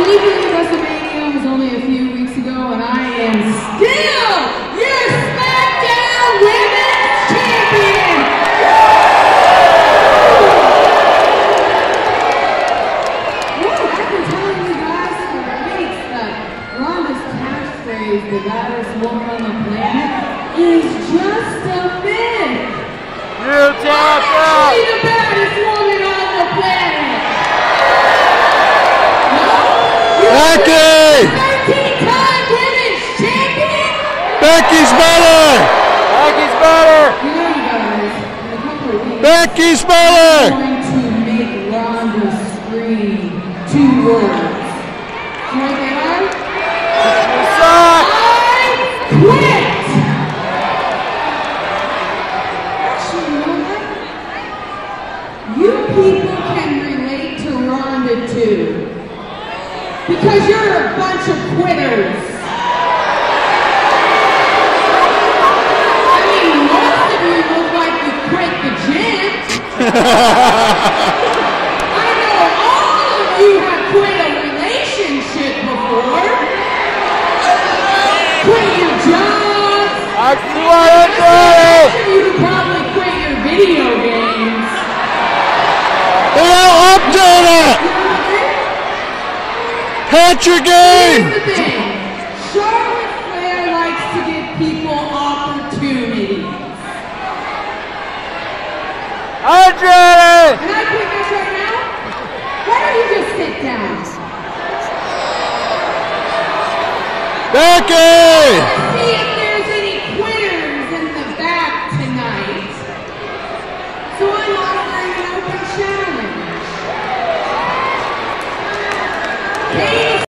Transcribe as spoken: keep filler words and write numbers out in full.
debuted at WrestleMania was only a few weeks ago, and I am still your SmackDown Women's Champion! Woo, I've been telling you guys for weeks that Ronda's catchphrase, the baddest woman on the planet, is just a myth! You tap out! I'm the baddest woman on the planet! Becky! thirteen-time women's champion! Becky's better! Becky's better! You know, you guys, in a couple of weeks, Becky's better! I'm going to make Ronda scream two words. You know what they are? You suck! I quit! Actually, you know what? You people can relate to Ronda too. Because you're a bunch of quitters. I mean, most of you look like you quit the gym. I know all of you have quit a relationship before. Quit your jobs. I see what I'm doing! Most of you probably quit your video games. They all update it! Patch your game! Here's the thing. Charolette Flair likes to give people opportunities. Andre! Can I quit this right now? Why don't you just sit down? Becky!